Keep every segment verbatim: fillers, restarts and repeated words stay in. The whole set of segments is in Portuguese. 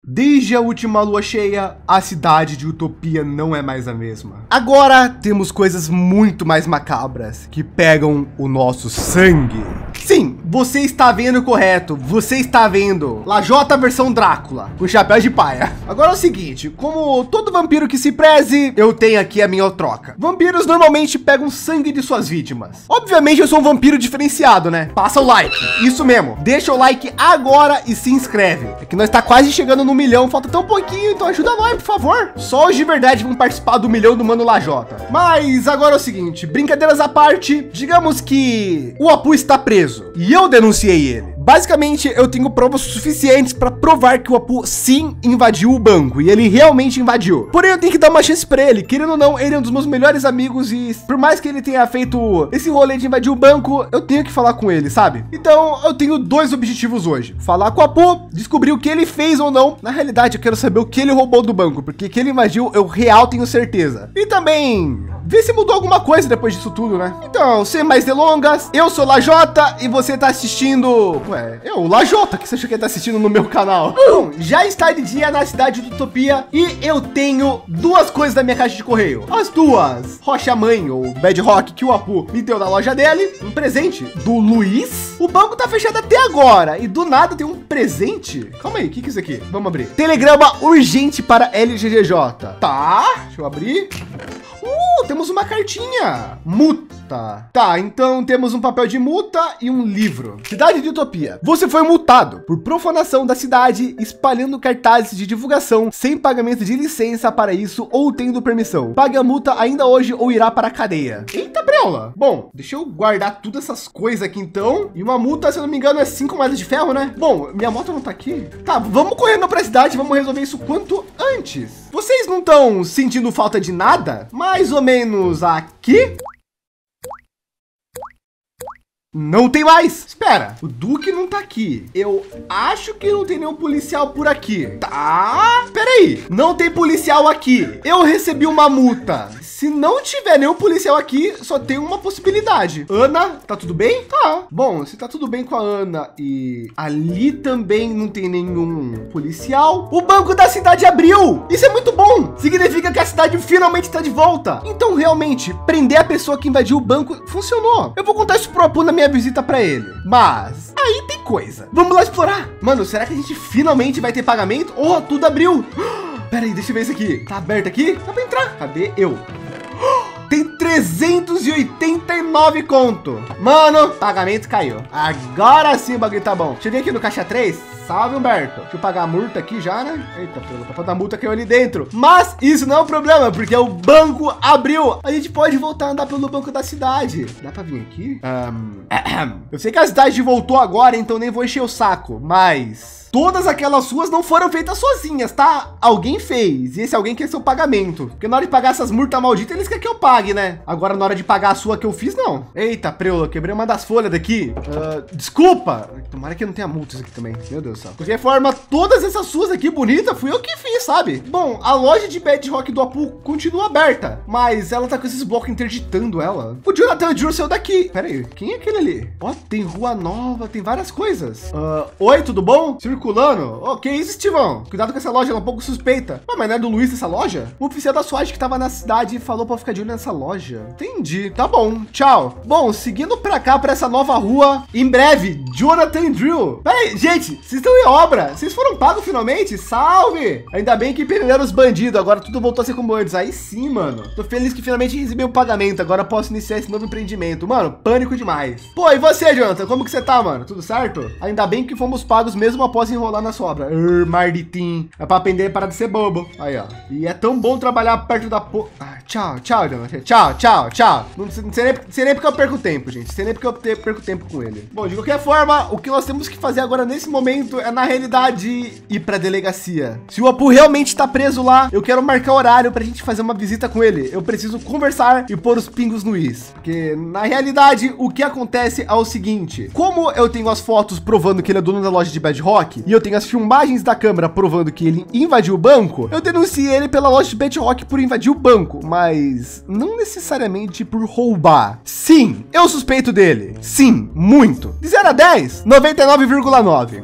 Desde a última lua cheia, a cidade de Utopia não é mais a mesma. Agora temos coisas muito mais macabras que pegam o nosso sangue. Sim, você está vendo correto. Você está vendo Lajota versão Drácula, com chapéu de paia. Agora é o seguinte, como todo vampiro que se preze, eu tenho aqui a minha troca. Vampiros normalmente pegam sangue de suas vítimas. Obviamente eu sou um vampiro diferenciado, né? Passa o like, isso mesmo. Deixa o like agora e se inscreve. É que nós está quase chegando no milhão, falta tão pouquinho, então ajuda nós, por favor. Só os de verdade vão participar do milhão do Mano Lajota. Mas agora é o seguinte, brincadeiras à parte, digamos que o Apu está preso e eu denunciei ele. Basicamente, eu tenho provas suficientes para provar que o Apu sim invadiu o banco e ele realmente invadiu. Porém, eu tenho que dar uma chance para ele. Querendo ou não, ele é um dos meus melhores amigos e por mais que ele tenha feito esse rolê de invadir o banco, eu tenho que falar com ele, sabe? Então, eu tenho dois objetivos hoje. Falar com o Apu, descobrir o que ele fez ou não. Na realidade, eu quero saber o que ele roubou do banco, porque que ele invadiu, eu real tenho certeza. E também ver se mudou alguma coisa depois disso tudo, né? Então, sem mais delongas, eu sou Lajota e você tá assistindo... Ué, eu, Lajota, que você achou que tá assistindo no meu canal? Bom, já está de dia na cidade de Utopia e eu tenho duas coisas na minha caixa de correio. As duas Rocha Mãe, ou Bad Rock, que o Apu me deu na loja dele. Um presente do Luiz. O banco tá fechado até agora e do nada tem um presente. Calma aí, o que que é isso aqui? Vamos abrir. Telegrama urgente para L G G J. Tá, deixa eu abrir. Uh, temos uma cartinha. Multa. Tá, então temos um papel de multa e um livro. Cidade de Utopia. Você foi multado por profanação da cidade, espalhando cartazes de divulgação sem pagamento de licença para isso ou tendo permissão. Pague a multa ainda hoje ou irá para a cadeia. Eita, preula. Bom, deixa eu guardar todas essas coisas aqui então. E uma multa, se eu não me engano, é cinco moedas de ferro, né? Bom, minha moto não tá aqui. Tá, vamos correndo para a cidade, vamos resolver isso quanto antes. Vocês não estão sentindo falta de nada? Mais ou menos aqui? Não tem mais. Espera, o Duque não tá aqui. Eu acho que não tem nenhum policial por aqui. Tá, espera aí. Não tem policial aqui. Eu recebi uma multa. Se não tiver nenhum policial aqui, só tem uma possibilidade. Ana, tá tudo bem? Tá. Bom, se tá tudo bem com a Ana e ali também não tem nenhum policial, o banco da cidade abriu. Isso é muito bom. Significa que a cidade finalmente está de volta. Então, realmente, prender a pessoa que invadiu o banco funcionou. Eu vou contar isso pro Apu na minha visita para ele. Mas aí tem coisa. Vamos lá explorar. Mano, será que a gente finalmente vai ter pagamento? Oh, tudo abriu. Pera aí, deixa eu ver isso aqui. Tá aberto aqui? Dá para entrar. Cadê eu? Tem trezentos e oitenta e nove conto. Mano, pagamento caiu. Agora sim o bagulho tá bom. Deixa eu ver aqui no caixa três. Salve, Humberto. Deixa eu pagar a multa aqui já, né? Eita, pô, a multa caiu ali dentro. Mas isso não é um problema, porque o banco abriu. A gente pode voltar a andar pelo banco da cidade. Dá pra vir aqui? Um... Eu sei que a cidade voltou agora, então nem vou encher o saco, mas... todas aquelas ruas não foram feitas sozinhas, tá? Alguém fez, e esse alguém quer seu pagamento. Porque na hora de pagar essas multas malditas, eles querem que eu pague, né? Agora, na hora de pagar a sua que eu fiz, não. Eita, preula, quebrei uma das folhas daqui. Uh, desculpa. Tomara que não tenha multas aqui também. Meu Deus do céu. De qualquer forma, todas essas suas aqui bonitas, fui eu que fiz, sabe? Bom, a loja de Bad Rock do Apu continua aberta, mas ela tá com esses blocos interditando ela. O Jonathan Drew saiu daqui. Pera aí, quem é aquele ali? Ó, tem rua nova, tem várias coisas. Uh, oi, tudo bom? Circulando? Oh, que isso, Estivão? Cuidado com essa loja, ela é um pouco suspeita. Ah, mas não é do Luiz essa loja? O oficial da SWAT que tava na cidade falou pra ficar de olho nessa loja. Entendi, tá bom, tchau. Bom, seguindo pra cá, pra essa nova rua, em breve, Jonathan Drew. Peraí, gente, vocês estão em obra? Vocês foram pagos finalmente? Salve! Ainda bem que prenderam os bandidos, agora tudo voltou a ser como antes. Aí sim, mano. Tô feliz que finalmente recebi o pagamento, agora posso iniciar esse novo empreendimento. Mano, pânico demais. Pô, e você, Jonathan? Como que você tá, mano? Tudo certo? Ainda bem que fomos pagos mesmo após enrolar na sobra. Uh, Marditim. É pra aprender para de ser bobo. Aí, ó. E é tão bom trabalhar perto da po... Ah, tchau, tchau, Jonathan. Tchau, tchau, tchau. Não, não, sei nem, não sei nem porque eu perco tempo, gente. Não sei nem porque eu te, perco tempo com ele. Bom, de qualquer forma, o que nós temos que fazer agora nesse momento é, na realidade, ir pra delegacia. Se o Apu realmente tá preso lá, eu quero marcar horário pra gente fazer uma visita com ele. Eu preciso conversar e pôr os pingos no is. Porque, na realidade, o que acontece é o seguinte. Como eu tenho as fotos provando que ele é dono da loja de Bad Rock e eu tenho as filmagens da câmera provando que ele invadiu o banco, eu denunciei ele pela loja de Bad Rock por invadir o banco, mas não necessariamente por roubar. Sim, eu suspeito dele. Sim, muito. De zero a dez, noventa e nove vírgula nove. Mas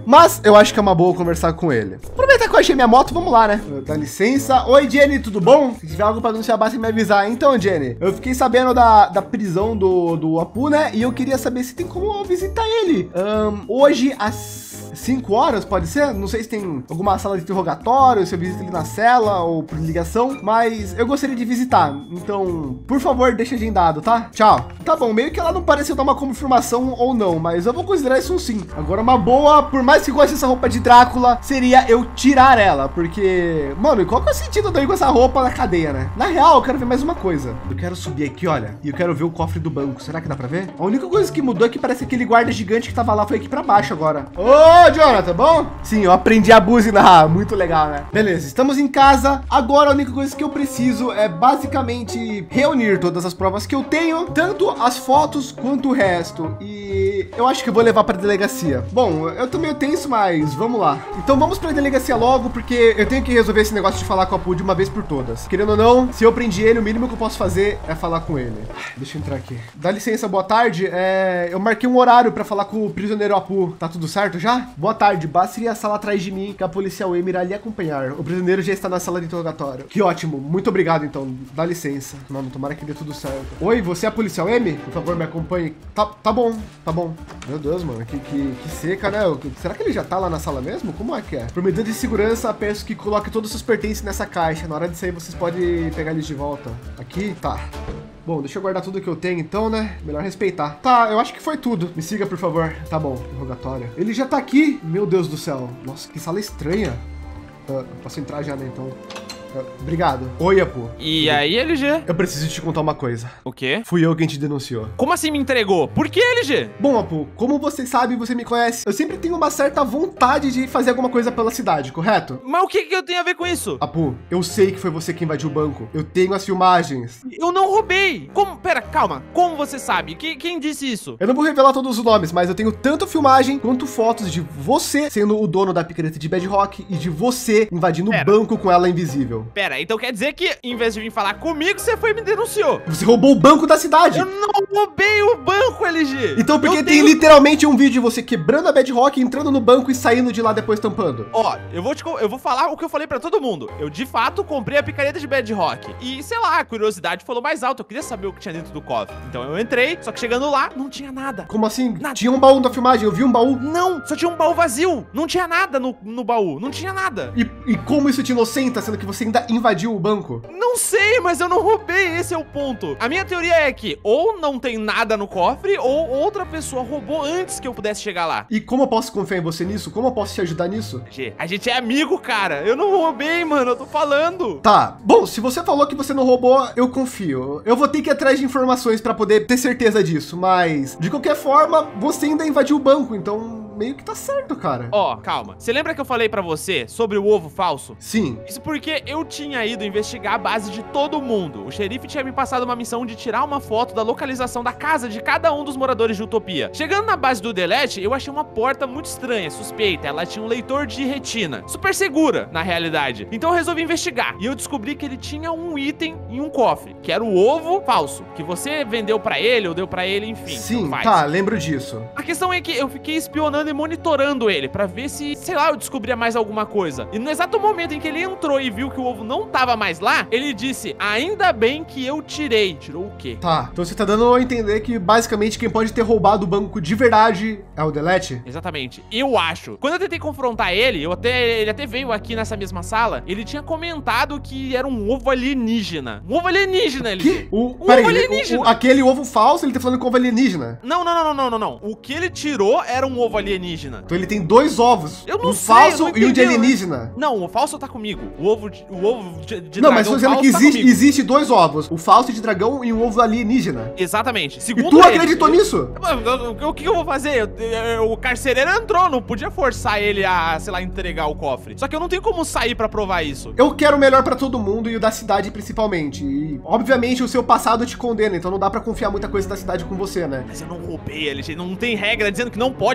eu acho que é uma boa conversar com ele. Aproveitar que eu achei minha moto, vamos lá, né? Dá licença. Oi, Jenny, tudo bom? Se tiver algo para anunciar, basta me avisar. Então, Jenny, eu fiquei sabendo da, da prisão do, do Apu, né? E eu queria saber se tem como eu visitar ele. Um, hoje, às cinco horas, pode ser? Não sei se tem alguma sala de interrogatório, se eu visito ele na cela ou por ligação, mas eu gostaria de visitar. Então, por favor, deixa agendado, tá? Tchau. Tá bom, meio que ela não pareceu dar uma confirmação ou não, mas eu vou considerar isso um sim. Agora, uma boa, por mais que eu goste dessa roupa de Drácula, seria eu tirar ela, porque, mano, e qual que é o sentido de eu ir com essa roupa na cadeia, né? Na real, eu quero ver mais uma coisa. Eu quero subir aqui, olha, e eu quero ver o cofre do banco. Será que dá pra ver? A única coisa que mudou é que parece que aquele guarda gigante que tava lá foi aqui pra baixo agora. Ô, Jonathan, bom? Sim, eu aprendi a buzinar. Muito legal, né? Beleza, estamos em casa. Agora, a única coisa que eu preciso é basicamente reunir todas as provas que eu tenho, tanto as fotos quanto o resto. E eu acho que eu vou levar para a delegacia. Bom, eu tô meio tenso, mas vamos lá. Então vamos para a delegacia logo, porque eu tenho que resolver esse negócio de falar com a Apu de uma vez por todas. Querendo ou não, se eu prendi ele, o mínimo que eu posso fazer é falar com ele. Deixa eu entrar aqui. Dá licença, boa tarde. É, eu marquei um horário para falar com o prisioneiro Apu. Tá tudo certo já? Boa tarde. Basta ir à sala atrás de mim, que a policial M irá lhe acompanhar. O prisioneiro já está na sala de interrogatório. Que ótimo. Muito obrigado, então. Dá licença. Mano, tomara que dê tudo certo. Oi, você é a policial M? Por favor, me acompanhe. Tá, tá bom, tá bom. Meu Deus, mano, que, que, que seca, né? Será que ele já tá lá na sala mesmo? Como é que é? Por medida de segurança, peço que coloque todos os seus pertences nessa caixa. Na hora de sair, vocês podem pegar eles de volta. Aqui? Tá. Bom, deixa eu guardar tudo que eu tenho, então, né? Melhor respeitar. Tá, eu acho que foi tudo. Me siga, por favor. Tá bom, interrogatório. Ele já tá aqui. Meu Deus do céu. Nossa, que sala estranha. Uh, posso entrar já, né, então? Obrigado. Oi, Apu. E aí, L G? Eu preciso te contar uma coisa. O quê? Fui eu quem te denunciou. Como assim me entregou? Por que, L G? Bom, Apu, como você sabe, você me conhece, eu sempre tenho uma certa vontade de fazer alguma coisa pela cidade, correto? Mas o que que eu tenho a ver com isso? Apu, eu sei que foi você que invadiu o banco. Eu tenho as filmagens. Eu não roubei. Como? Pera, calma. Como você sabe? Que, quem disse isso? Eu não vou revelar todos os nomes, mas eu tenho tanto filmagem quanto fotos de você sendo o dono da picareta de Bedrock e de você invadindo o banco com ela invisível. Pera, então quer dizer que, em vez de vir falar comigo, você foi e me denunciou. Você roubou o banco da cidade. Eu não roubei o banco, L G. Então por que eu tem tenho... literalmente um vídeo de você quebrando a Bedrock, entrando no banco e saindo de lá depois tampando? Ó, eu vou, te, eu vou falar o que eu falei pra todo mundo. Eu, de fato, comprei a picareta de Bedrock. E, sei lá, a curiosidade falou mais alto. Eu queria saber o que tinha dentro do cofre. Então eu entrei, só que chegando lá, não tinha nada. Como assim? Nada. Tinha um baú na filmagem, eu vi um baú. Não, só tinha um baú vazio. Não tinha nada no, no baú, não tinha nada. E, e como isso te inocenta, sendo que você ainda invadiu o banco? Não sei, mas eu não roubei, esse é o ponto. A minha teoria é que ou não tem nada no cofre, ou outra pessoa roubou antes que eu pudesse chegar lá. E como eu posso confiar em você nisso? Como eu posso te ajudar nisso? G, a gente é amigo, cara. Eu não roubei, mano, eu tô falando. Tá, bom, se você falou que você não roubou, eu confio. Eu vou ter que ir atrás de informações pra poder ter certeza disso, mas de qualquer forma, você ainda invadiu o banco, então meio que tá certo, cara. Ó, calma. Você lembra que eu falei pra você sobre o ovo falso? Sim. Isso porque eu tinha ido investigar a base de todo mundo. O xerife tinha me passado uma missão de tirar uma foto da localização da casa de cada um dos moradores de Utopia. Chegando na base do Delete, eu achei uma porta muito estranha, suspeita. Ela tinha um leitor de retina. Super segura, na realidade. Então eu resolvi investigar. E eu descobri que ele tinha um item em um cofre, que era o ovo falso, que você vendeu pra ele ou deu pra ele, enfim. Sim, tá, lembro disso. A questão é que eu fiquei espionando e monitorando ele pra ver se, sei lá, eu descobria mais alguma coisa. E no exato momento em que ele entrou e viu que o ovo não tava mais lá, ele disse, ainda bem que eu tirei. Tirou o quê? Tá, então você tá dando a entender que basicamente quem pode ter roubado o banco de verdade é o Delete? Exatamente, eu acho. Quando eu tentei confrontar ele, eu até, ele até veio aqui nessa mesma sala, ele tinha comentado que era um ovo alienígena. Um ovo alienígena, ele que? O, um peraí, ovo alienígena. O, o, aquele ovo falso, ele tá falando com ovo alienígena? Não, não, não, não, não, não. O que ele tirou era um ovo alienígena. Então ele tem dois ovos. Eu não um sei, falso não e um de entendi, alienígena. Não, o falso tá comigo. O ovo de, o ovo de, de não, dragão mas tô dizendo que tá existe, comigo. existe dois ovos. O falso de dragão e um ovo alienígena. Exatamente. Segundo e tu ele, acreditou eu, nisso? Eu, o que eu vou fazer? Eu, eu, o carcereiro entrou, não podia forçar ele a, sei lá, entregar o cofre. Só que eu não tenho como sair pra provar isso. Eu quero o melhor pra todo mundo e o da cidade principalmente. E, obviamente, o seu passado te condena, então não dá pra confiar muita coisa da cidade com você, né? Mas eu não roubei, L G. Não tem regra dizendo que não pode entrar lá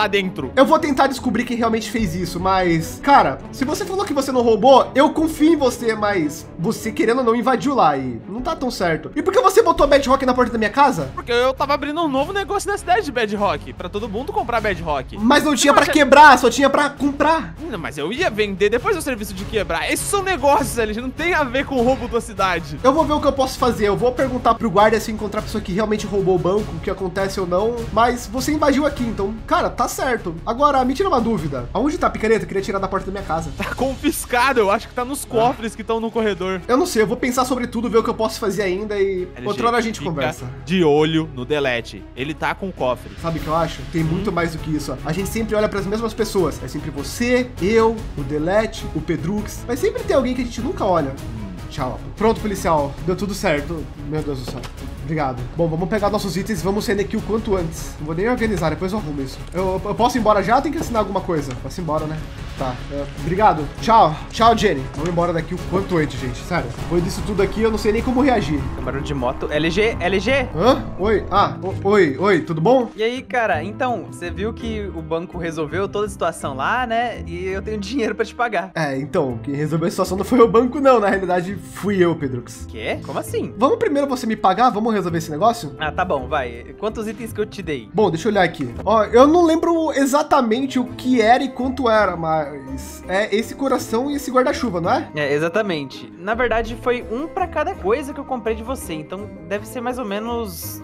dentro. Eu vou tentar descobrir quem realmente fez isso, mas... Cara, se você falou que você não roubou, eu confio em você, mas... Você, querendo ou não, invadiu lá e não tá tão certo. E por que você botou a Bedrock na porta da minha casa? Porque eu tava abrindo um novo negócio na cidade de Bedrock, pra todo mundo comprar Bedrock. Mas não tinha pra quebrar, só tinha pra comprar. Não, mas eu ia vender depois do serviço de quebrar. Esses são negócios, eles não tem a ver com o roubo da cidade. Eu vou ver o que eu posso fazer. Eu vou perguntar pro guarda se encontrar a pessoa que realmente roubou o banco, o que acontece ou não. Mas você invadiu aqui, então, cara, tá certo. Agora, me tira uma dúvida. Aonde tá a picareta? Eu queria tirar da porta da minha casa. Tá confiscado, eu acho que tá nos cofres ah. que estão no corredor. Eu não sei, eu vou pensar sobre tudo, ver o que eu posso fazer ainda e L G, outra hora a gente conversa. De olho no Delete. Ele tá com o cofre. Sabe o que eu acho? Tem muito hum. mais do que isso. Ó. A gente sempre olha pras mesmas pessoas. É sempre você, eu, o Delete, o Pedrux. Mas sempre tem alguém que a gente nunca olha. Tchau. Pronto, policial. Deu tudo certo. Meu Deus do céu. Obrigado. Bom, vamos pegar nossos itens e vamos sair daqui o quanto antes. Não vou nem organizar, depois eu arrumo isso. Eu, eu posso ir embora já? Tem que assinar alguma coisa. Posso ir embora, né? Tá. É, obrigado. Tchau. Tchau, Jenny. Vamos embora daqui o quanto antes, gente. Sério. Depois disso tudo aqui, eu não sei nem como reagir. Tem barulho de moto. L G, L G. Hã? Oi. Ah, o, oi, oi. Tudo bom? E aí, cara? Então, você viu que o banco resolveu toda a situação lá, né? E eu tenho dinheiro pra te pagar. É, então, quem resolveu a situação não foi o banco, não. Na realidade, fui eu, Pedrux. Quê? Como assim? Vamos primeiro você me pagar? Vamos resolver esse negócio? Ah, tá bom, vai. Quantos itens que eu te dei? Bom, deixa eu olhar aqui. Ó, eu não lembro exatamente o que era e quanto era, mas é esse coração e esse guarda-chuva, não é? É, exatamente. Na verdade, foi um pra cada coisa que eu comprei de você, então deve ser mais ou menos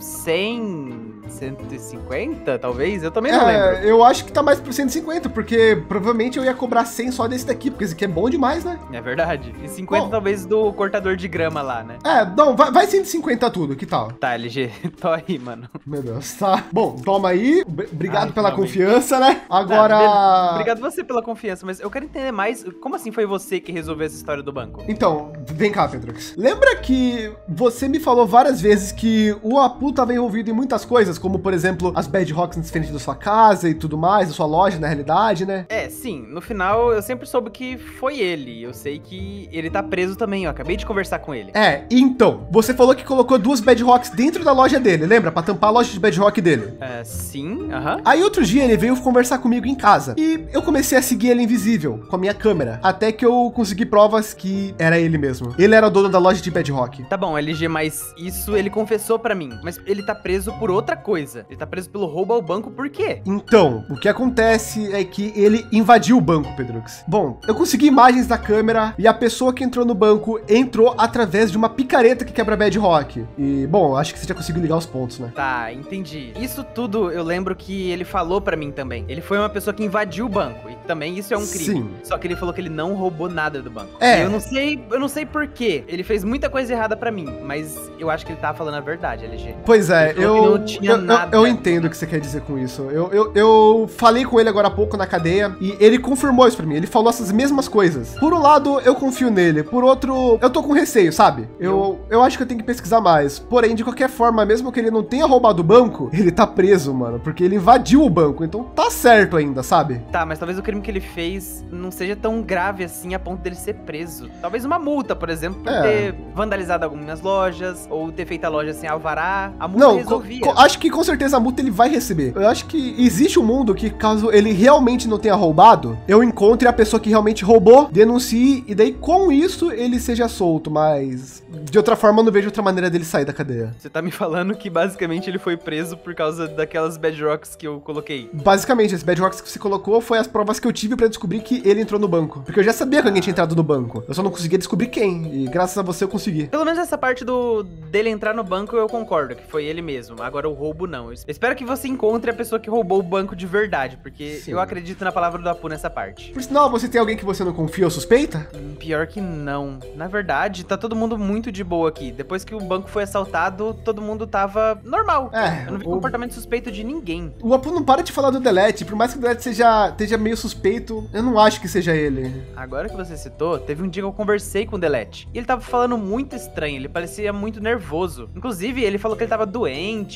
cem, cento e cinquenta, talvez? Eu também não é, lembro. Eu acho que tá mais por cento e cinquenta, porque provavelmente eu ia cobrar cem só desse daqui, porque esse aqui é bom demais, né? É verdade. E cinquenta bom, talvez do cortador de grama lá, né? É, não, vai, vai cento e cinquenta tudo, que tal? Tá, L G, tô aí, mano. Meu Deus, tá. Bom, toma aí. Obrigado Ai, pela realmente. confiança, né? Agora... Tá, obrigado você pela confiança, mas eu quero entender mais, como assim foi você que resolveu essa história do banco? Então, vem cá, Pedrux. Lembra que você me falou várias vezes que o Apu estava envolvido em muitas coisas, como, por exemplo, as Bedrocks na frente da sua casa e tudo mais, da sua loja, na realidade, né? É, sim. No final, eu sempre soube que foi ele. Eu sei que ele tá preso também. Eu acabei de conversar com ele. É, então, você falou que colocou duas Bedrocks dentro da loja dele, lembra? Pra tampar a loja de Bedrock dele. É, sim, aham. Aí outro dia ele veio conversar comigo em casa e eu comecei a seguir ele invisível com a minha câmera, até que eu consegui provas que era ele mesmo. Ele era o dono da loja de Bedrock. Tá bom, L G, mas isso ele confessou pra mim. Mas ele tá preso por outra coisa. Ele tá preso pelo roubo ao banco, por quê? Então, o que acontece é que ele invadiu o banco, Pedrux. Bom, eu consegui imagens da câmera e a pessoa que entrou no banco entrou através de uma picareta que quebra Bedrock. E, bom, acho que você já conseguiu ligar os pontos, né? Tá, entendi. Isso tudo eu lembro que ele falou pra mim também. Ele foi uma pessoa que invadiu o banco e também isso é um crime. Sim. Só que ele falou que ele não roubou nada do banco. É. Eu não sei, eu não sei por quê. Ele fez muita coisa errada pra mim, mas eu acho que ele tava falando a verdade, L G. Pois é, Ele eu, falou que não tinha eu, nada. eu, eu entendo o que você quer dizer com isso. Eu, eu, eu falei com ele agora há pouco na cadeia e ele confirmou isso pra mim. Ele falou essas mesmas coisas. Por um lado, eu confio nele. Por outro, eu tô com receio, sabe? Eu, eu acho que eu tenho que pesquisar mais. Porém, de qualquer forma, mesmo que ele não tenha roubado o banco, ele tá preso, mano. Porque ele invadiu o banco. Então tá certo ainda, sabe? Tá, mas talvez o crime que ele fez não seja tão grave assim a ponto dele ser preso. Talvez uma multa, por exemplo, por É. ter vandalizado algumas lojas ou ter feito a loja sem alvará. A multa Não, resolvia. co- co- acho que com certeza a multa ele vai receber. Eu acho que existe um mundo que, caso ele realmente não tenha roubado, eu encontre a pessoa que realmente roubou, denuncie, e daí com isso ele seja solto. Mas de outra forma, eu não vejo outra maneira dele sair da cadeia. Você tá me falando que basicamente ele foi preso por causa daquelas bedrocks que eu coloquei. Basicamente, esse Bedrocks que você colocou foi as provas que eu tive pra descobrir que ele entrou no banco. Porque eu já sabia que alguém tinha entrado no banco. Eu só não conseguia descobrir quem. E graças a você eu consegui. Pelo menos essa parte do dele entrar no banco eu concordo, que foi ele mesmo. Agora o roubo não. Eu espero que você encontre a pessoa que roubou o banco de verdade, porque Sim. eu acredito na palavra do Apu nessa parte. Por sinal, você tem alguém que você não confia ou suspeita? Hum, Pior que não. Na verdade, tá todo mundo muito de boa aqui. Depois que o banco foi assaltado, todo mundo tava normal. É, Eu não vi o- comportamento suspeito de ninguém. O Apu não para de falar do Delete. Por mais que o Delete seja, esteja meio suspeito, eu não acho que seja ele. Agora que você citou, teve um dia que eu conversei com o Delete. E ele tava falando muito estranho, ele parecia muito nervoso. Inclusive, ele falou que ele tava doente,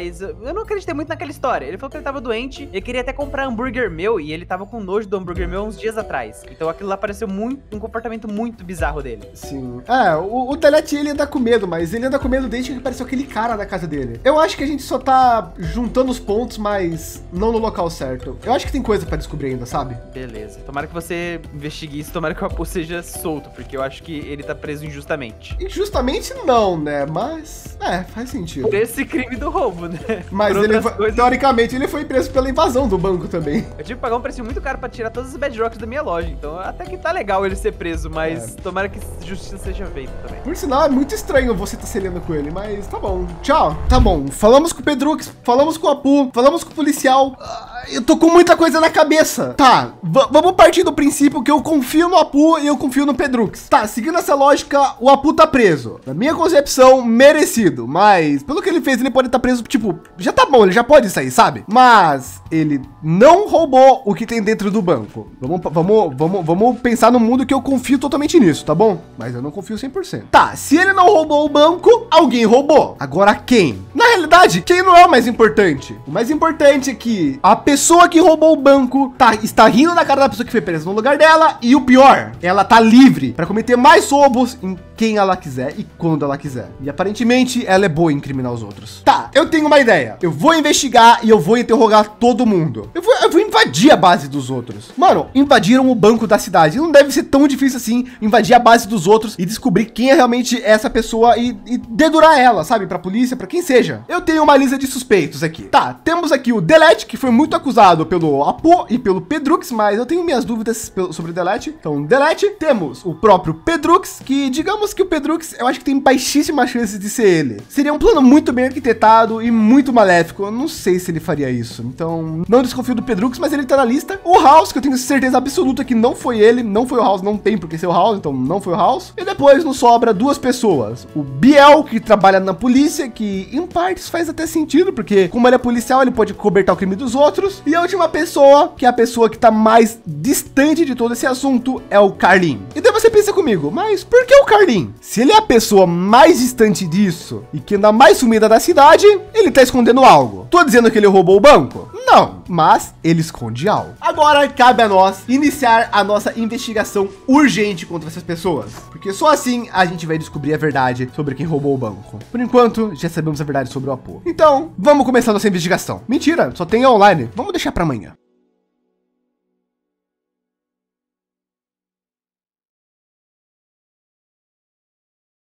mas eu não acreditei muito naquela história. Ele falou que ele tava doente, ele queria até comprar hambúrguer meu, e ele tava com nojo do hambúrguer meu uns dias atrás. Então aquilo lá pareceu muito, um comportamento muito bizarro dele. Sim. É, o, o Delete, ele anda com medo, mas ele anda com medo desde que apareceu aquele cara na casa dele. Eu acho que a gente só tá juntando os pontos, mas não no local certo. Eu acho que tem coisa pra descobrir ainda, sabe? Beleza. Tomara que você investigue isso, tomara que o Apu seja solto, porque eu acho que ele tá preso injustamente. Injustamente não, né? Mas, é, faz sentido. Por esse crime do roubo, né? Mas Por ele, outras coisas- teoricamente, ele foi preso pela invasão do banco também. Eu tive que pagar um preço muito caro pra tirar todos os bedrocks da minha loja, então até que tá legal ele ser preso, mas É. tomara que justiça seja feita também. Por sinal, é muito estranho você tá cedendo com ele, mas tá bom. Tchau. Tá bom. Falamos com o Pedrux, falamos com o Apu, falamos com o policial. Ah, eu tô com muita coisa na cabeça. Tá, v- vamos partir do princípio que eu confio no Apu e eu confio no Pedrux. Tá, seguindo essa lógica, o Apu tá preso. Na minha concepção, merecido. Mas, pelo que ele fez, ele pode estar preso, tipo, já tá bom, ele já pode sair, sabe? Mas ele não roubou o que tem dentro do banco. Vamos, vamos, vamos, vamos pensar no mundo que eu confio totalmente nisso, tá bom? Mas eu não confio cem por cento. Tá, se ele não roubou o banco, alguém roubou. Agora quem? Na realidade, quem não é o mais importante? O mais importante é que a pessoa que roubou o banco tá, está rindo da cara da pessoa que foi presa no lugar dela. E o pior, ela tá livre para cometer mais roubos em quem ela quiser e quando ela quiser. E aparentemente ela é boa em incriminar os outros. Tá, eu tenho uma ideia. Eu vou investigar e eu vou interrogar todo mundo. Eu vou, eu vou invadir a base dos outros. Mano, invadiram o banco da cidade. Não deve ser tão difícil assim invadir a base dos outros e descobrir quem é realmente essa pessoa e, e dedurar ela, sabe? Pra polícia, pra quem seja. Eu tenho uma lista de suspeitos aqui. Tá, temos aqui o Delete, que foi muito acusado pelo Apu e pelo Pedrux, mas eu tenho minhas dúvidas sobre o Delete. Então, Delete. Temos o próprio Pedrux, que digamos que o Pedrux, eu acho que tem baixíssimas chances de ser ele. Seria um plano muito bem arquitetado e muito maléfico. Eu não sei se ele faria isso. Então, não desconfio do Pedrux, mas ele tá na lista. O House, que eu tenho certeza absoluta que não foi ele. Não foi o House, não tem por que ser o House, então não foi o House. E depois nos sobra duas pessoas. O Biel, que trabalha na polícia, que em partes faz até sentido, porque como ele é policial, ele pode cobertar o crime dos outros. E a última pessoa, que é a pessoa que tá mais distante de todo esse assunto, é o Carlin. E daí você pensa comigo, mas por que o Carlin? Se ele é a pessoa mais distante disso e que anda mais sumida da cidade, ele tá escondendo algo. Tô dizendo que ele roubou o banco? Não, mas ele esconde algo. Agora cabe a nós iniciar a nossa investigação urgente contra essas pessoas, porque só assim a gente vai descobrir a verdade sobre quem roubou o banco. Por enquanto, já sabemos a verdade sobre o Apu. Então, vamos começar nossa investigação. Mentira, só tem online. Vamos deixar para amanhã.